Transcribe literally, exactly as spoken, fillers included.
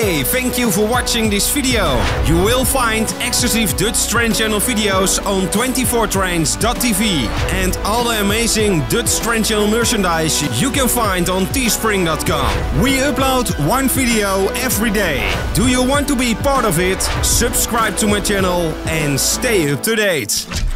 Hey, thank you for watching this video. You will find exclusive Dutch train channel videos on twenty-four trains dot t v and all the amazing Dutch train channel merchandise you can find on teespring dot com. We upload one video every day. Do you want to be part of it? Subscribe to my channel and stay up to date.